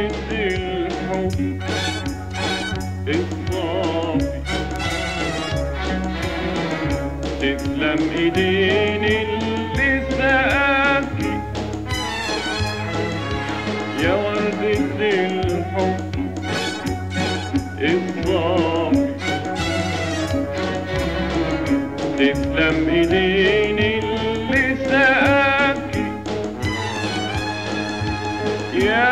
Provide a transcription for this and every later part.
الحب الصافي، تسلم ايدين اللي سقاكي يا وردة الحب الصافي، تسلم ايدين اللي سقاكي يا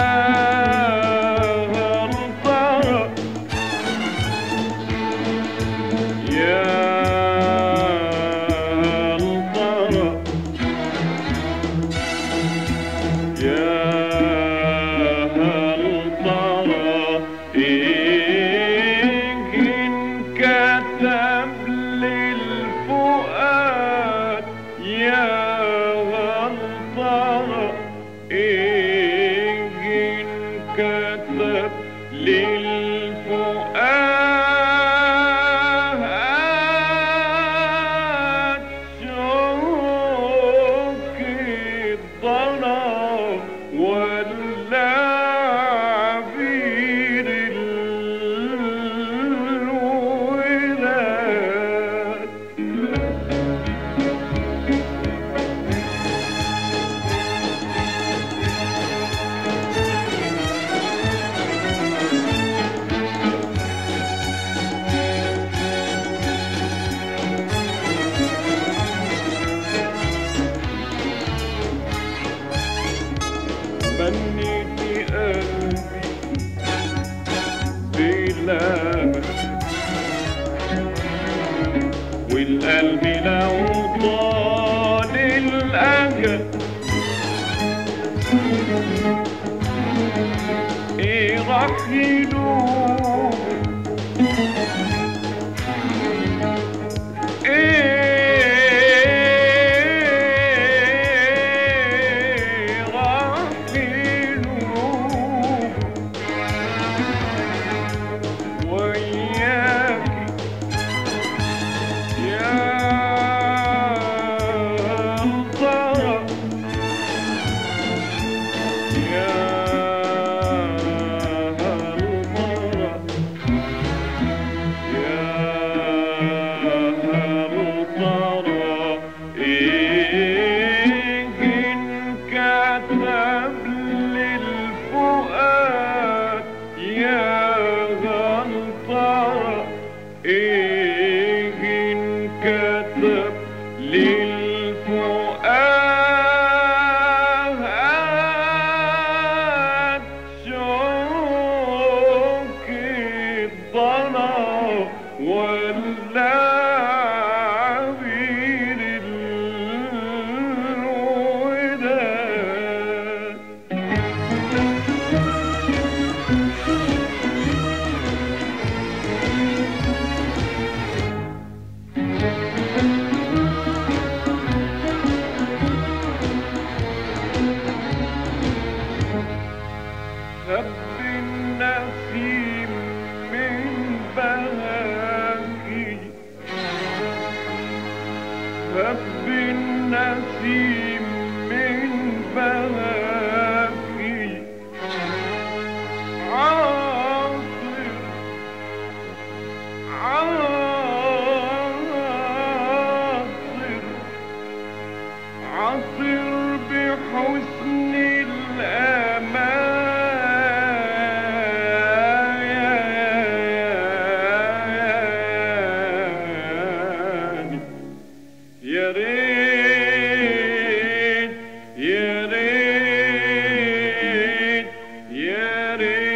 هالطرق يا هالطرق يا هالطرق إن كتب للفؤاد يا هالطرق كتب للفؤاد شوك الضنا ولا عبير الولاد. منيتي قلبي بلامك والقلب لو طال الأجل ايه راح يدوم كتب للفؤاد شوك الضنا ولا عبير الوداد. هب النسيم من بهاكي هب النسيم من بهاكي عاصر عاصر عاصر بحسن الأمان يا ريت يا ريت يا ريت